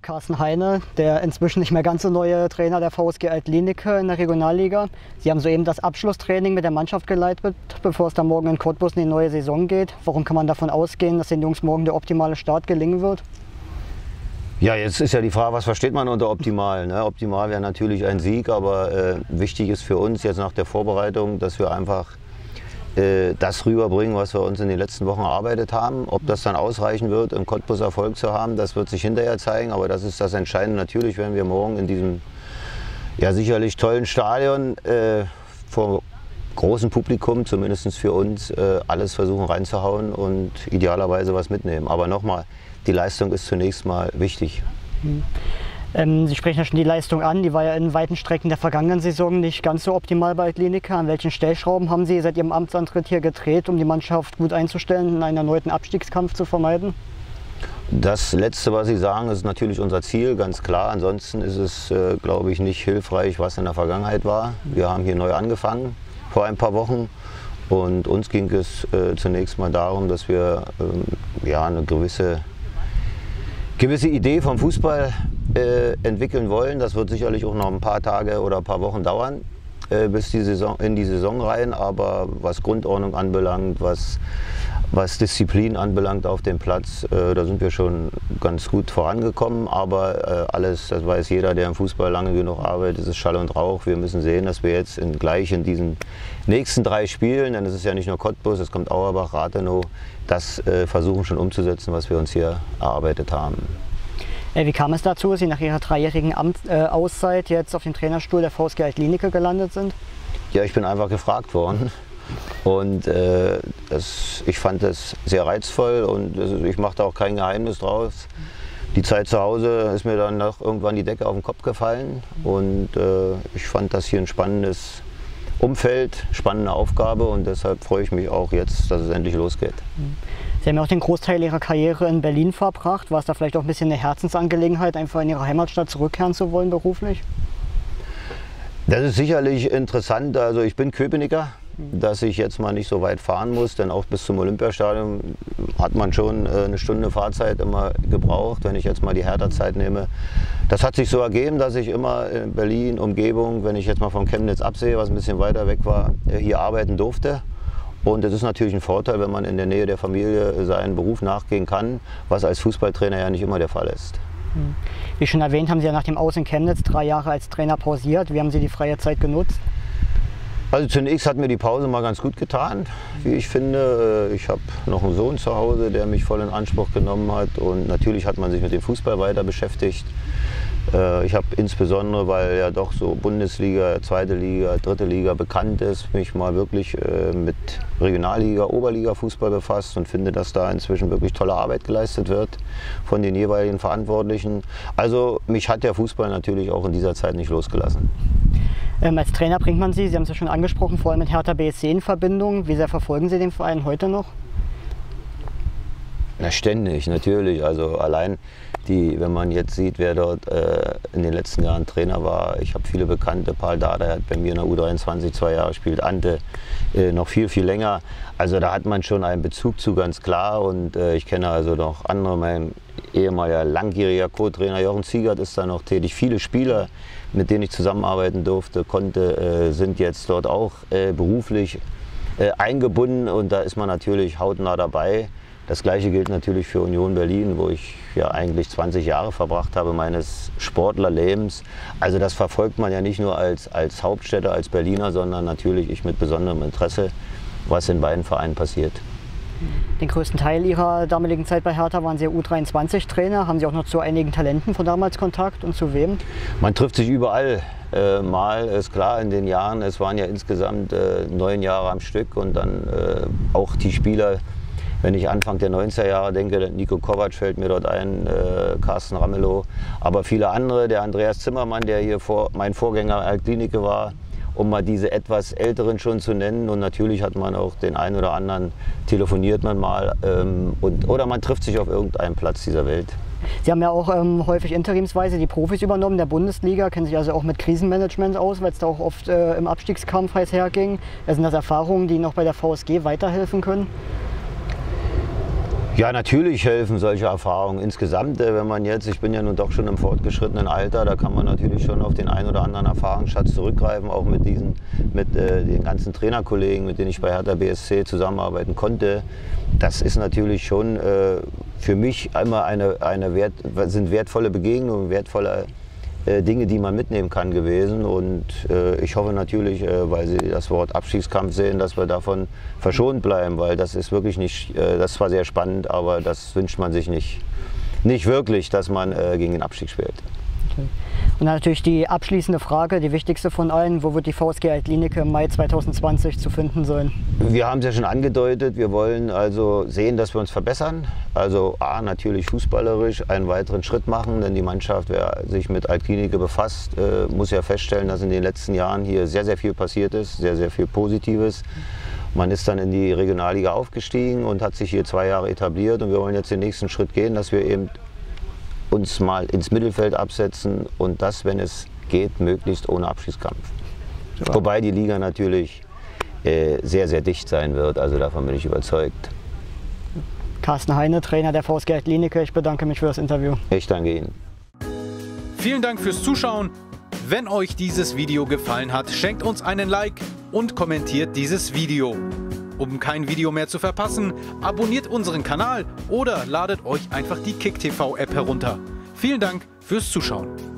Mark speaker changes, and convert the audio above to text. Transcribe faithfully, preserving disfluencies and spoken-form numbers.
Speaker 1: Carsten Heine, der inzwischen nicht mehr ganz so neue Trainer der V S G Alt-Linike in der Regionalliga. Sie haben soeben das Abschlusstraining mit der Mannschaft geleitet, bevor es dann morgen in Cottbus in die neue Saison geht. Warum kann man davon ausgehen, dass den Jungs morgen der optimale Start gelingen wird?
Speaker 2: Ja, jetzt ist ja die Frage, was versteht man unter optimal? Ne? Optimal wäre natürlich ein Sieg, aber äh, wichtig ist für uns jetzt nach der Vorbereitung, dass wir einfach äh, das rüberbringen, was wir uns in den letzten Wochen erarbeitet haben. Ob das dann ausreichen wird, im Cottbus Erfolg zu haben, das wird sich hinterher zeigen, aber das ist das Entscheidende. Natürlich werden wir morgen in diesem ja sicherlich tollen Stadion äh, vor großem Publikum, zumindest für uns, äh, alles versuchen reinzuhauen und idealerweise was mitnehmen. Aber nochmal, die Leistung ist zunächst mal wichtig.
Speaker 1: Hm. Ähm, Sie sprechen ja schon die Leistung an, die war ja in weiten Strecken der vergangenen Saison nicht ganz so optimal bei Alt-Linike. An welchen Stellschrauben haben Sie seit Ihrem Amtsantritt hier gedreht, um die Mannschaft gut einzustellen und einen erneuten Abstiegskampf zu vermeiden?
Speaker 2: Das Letzte, was Sie sagen, ist natürlich unser Ziel, ganz klar. Ansonsten ist es, äh, glaube ich, nicht hilfreich, was in der Vergangenheit war. Wir haben hier neu angefangen vor ein paar Wochen. Und uns ging es äh, zunächst mal darum, dass wir ähm, ja, eine gewisse, gewisse Idee vom Fußball äh, entwickeln wollen. Das wird sicherlich auch noch ein paar Tage oder ein paar Wochen dauern, äh, bis die Saison, in die Saison rein. Aber was Grundordnung anbelangt, was, was Disziplin anbelangt auf dem Platz, äh, da sind wir schon ganz gut vorangekommen. Aber äh, alles, das weiß jeder, der im Fußball lange genug arbeitet, ist Schall und Rauch. Wir müssen sehen, dass wir jetzt in, gleich in diesen nächsten drei Spielen, denn es ist ja nicht nur Cottbus, es kommt Auerbach, Rathenow, das äh, versuchen schon umzusetzen, was wir uns hier erarbeitet haben.
Speaker 1: Äh, wie kam es dazu, dass Sie nach Ihrer dreijährigen Amt, äh, Auszeit jetzt auf dem Trainerstuhl der V S G Alt-Linike gelandet sind?
Speaker 2: Ja, ich bin einfach gefragt worden und äh, das, ich fand das sehr reizvoll und das, ich machte auch kein Geheimnis draus. Die Zeit zu Hause ist mir dann noch irgendwann die Decke auf den Kopf gefallen und äh, ich fand das hier ein spannendes Umfeld, spannende Aufgabe und deshalb freue ich mich auch jetzt, dass es endlich losgeht.
Speaker 1: Sie haben ja auch den Großteil Ihrer Karriere in Berlin verbracht. War es da vielleicht auch ein bisschen eine Herzensangelegenheit, einfach in Ihre Heimatstadt zurückkehren zu wollen beruflich?
Speaker 2: Das ist sicherlich interessant. Also ich bin Köpenicker, dass ich jetzt mal nicht so weit fahren muss, denn auch bis zum Olympiastadion hat man schon eine Stunde Fahrzeit immer gebraucht, wenn ich jetzt mal die Hertha-Zeit nehme. Das hat sich so ergeben, dass ich immer in Berlin, Umgebung, wenn ich jetzt mal von Chemnitz absehe, was ein bisschen weiter weg war, hier arbeiten durfte. Und es ist natürlich ein Vorteil, wenn man in der Nähe der Familie seinen Beruf nachgehen kann, was als Fußballtrainer ja nicht immer der Fall ist.
Speaker 1: Wie schon erwähnt, haben Sie ja nach dem Aus in Chemnitz drei Jahre als Trainer pausiert. Wie haben Sie die freie Zeit genutzt?
Speaker 2: Also zunächst hat mir die Pause mal ganz gut getan, wie ich finde. Ich habe noch einen Sohn zu Hause, der mich voll in Anspruch genommen hat und natürlich hat man sich mit dem Fußball weiter beschäftigt. Ich habe insbesondere, weil ja doch so Bundesliga, zweite Liga, dritte Liga bekannt ist, mich mal wirklich mit Regionalliga, Oberliga-Fußball befasst und finde, dass da inzwischen wirklich tolle Arbeit geleistet wird von den jeweiligen Verantwortlichen. Also mich hat der Fußball natürlich auch in dieser Zeit nicht losgelassen.
Speaker 1: Ähm, als Trainer bringt man Sie, Sie haben es ja schon angesprochen, vor allem mit Hertha B S C in Verbindung. Wie sehr verfolgen Sie den Verein heute noch?
Speaker 2: Na, ständig, natürlich. Also allein, die, wenn man jetzt sieht, wer dort äh, in den letzten Jahren Trainer war. Ich habe viele Bekannte, Paul Dardai hat bei mir in der U dreiundzwanzig zwei Jahre gespielt, Ante äh, noch viel, viel länger. Also da hat man schon einen Bezug zu, ganz klar. Und äh, ich kenne also noch andere, mein ehemaliger langjähriger Co-Trainer Jochen Ziegert ist da noch tätig. Viele Spieler, mit denen ich zusammenarbeiten durfte, konnte, äh, sind jetzt dort auch äh, beruflich äh, eingebunden und da ist man natürlich hautnah dabei. Das Gleiche gilt natürlich für Union Berlin, wo ich ja eigentlich zwanzig Jahre verbracht habe meines Sportlerlebens. Also das verfolgt man ja nicht nur als, als Hauptstädter, als Berliner, sondern natürlich ich mit besonderem Interesse, was in beiden Vereinen passiert.
Speaker 1: Den größten Teil Ihrer damaligen Zeit bei Hertha waren Sie U dreiundzwanzig Trainer. Haben Sie auch noch zu einigen Talenten von damals Kontakt und zu wem?
Speaker 2: Man trifft sich überall. Äh, mal ist klar, in den Jahren, es waren ja insgesamt äh, neun Jahre am Stück und dann äh, auch die Spieler. Wenn ich Anfang der neunziger Jahre denke, Nico Kovac fällt mir dort ein, äh, Carsten Ramelow, aber viele andere, der Andreas Zimmermann, der hier vor, mein Vorgänger Alt-Linike war, um mal diese etwas Älteren schon zu nennen. Und natürlich hat man auch den einen oder anderen, telefoniert man mal ähm, und, oder man trifft sich auf irgendeinem Platz dieser Welt.
Speaker 1: Sie haben ja auch ähm, häufig interimsweise die Profis übernommen der Bundesliga, kennen sich also auch mit Krisenmanagement aus, weil es da auch oft äh, im Abstiegskampf heiß herging. Sind das Erfahrungen, die Ihnen auch bei der V S G weiterhelfen können?
Speaker 2: Ja, natürlich helfen solche Erfahrungen insgesamt, wenn man jetzt, ich bin ja nun doch schon im fortgeschrittenen Alter, da kann man natürlich schon auf den einen oder anderen Erfahrungsschatz zurückgreifen, auch mit diesen, mit äh, den ganzen Trainerkollegen, mit denen ich bei Hertha B S C zusammenarbeiten konnte. Das ist natürlich schon äh, für mich einmal eine, eine Wert, sind wertvolle Begegnungen, wertvolle äh, Dinge, die man mitnehmen kann gewesen. Und äh, ich hoffe natürlich, äh, weil Sie das Wort Abstiegskampf sehen, dass wir davon verschont bleiben, weil das ist wirklich nicht, äh, das ist zwar sehr spannend, aber das wünscht man sich nicht, nicht wirklich, dass man äh, gegen den Abstieg spielt.
Speaker 1: Okay. Und dann natürlich die abschließende Frage, die wichtigste von allen: Wo wird die V S G Alt-Lienecke im Mai zweitausendzwanzig zu finden sein? Wir haben es ja schon angedeutet, wir wollen also sehen, dass wir uns verbessern. Also A, natürlich fußballerisch einen weiteren Schritt machen, denn die Mannschaft, wer sich mit Alt-Lienecke befasst, äh, muss ja feststellen, dass in den letzten Jahren hier sehr, sehr viel passiert ist, sehr, sehr viel Positives. Man ist dann in die Regionalliga aufgestiegen und hat sich hier zwei Jahre etabliert, und wir wollen jetzt den nächsten Schritt gehen, dass wir eben uns mal ins Mittelfeld absetzen, und das, wenn es geht, möglichst ohne Abstiegskampf. Ja. Wobei die Liga natürlich äh, sehr, sehr dicht sein wird, also davon bin ich überzeugt. Carsten Heine, Trainer der V S G Alt-Lienecke, ich bedanke mich für das Interview. Ich danke Ihnen.
Speaker 3: Vielen Dank fürs Zuschauen. Wenn euch dieses Video gefallen hat, schenkt uns einen Like und kommentiert dieses Video. Um kein Video mehr zu verpassen, abonniert unseren Kanal oder ladet euch einfach die KickTV App herunter. Vielen Dank fürs Zuschauen.